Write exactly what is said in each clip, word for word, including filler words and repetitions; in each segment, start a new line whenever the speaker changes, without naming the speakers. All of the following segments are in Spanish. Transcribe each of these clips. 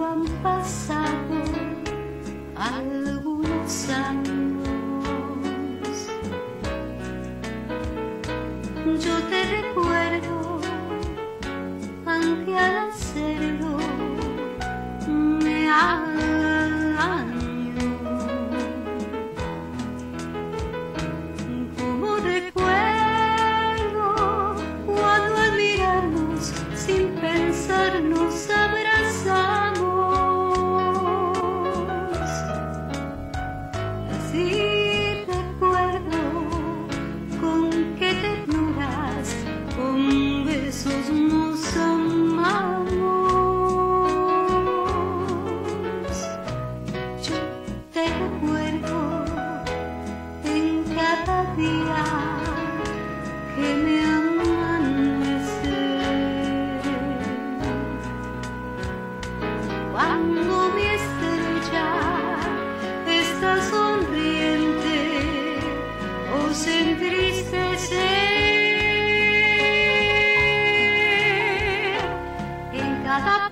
han pasado algunos años, yo te recuerdo, aunque al hacerlo me haga daño. Como recuerdo cuando al mirarnos sin pensar nos abrazamos, así recuerdo con qué ternuras, con besos nos amamos. Yo te recuerdo en cada día que me amanece, cuando mi estrella está sonriente o se entristece, en cada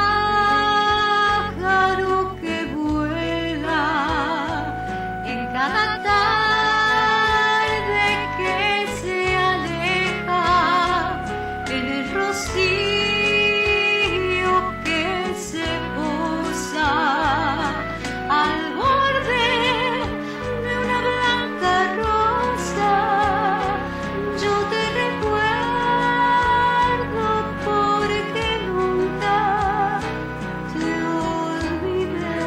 pájaro que vuela, en cada tarde que se aleja, en el rocío que se posa al borde de una blanca rosa. Yo te recuerdo porque nunca te olvidé.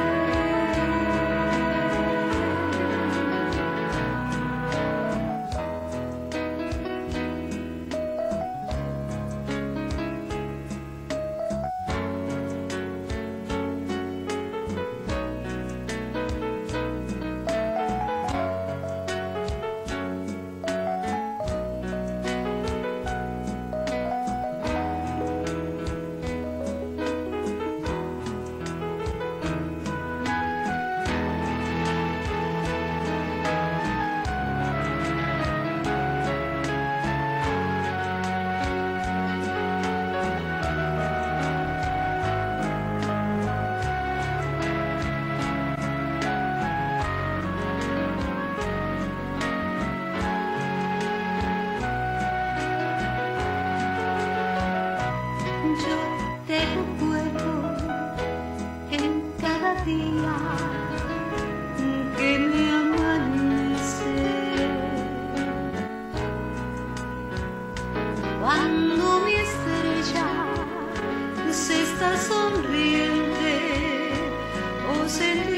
Yo te recuerdo en cada día que me amanece, cuando mi estrella se está sonriente o se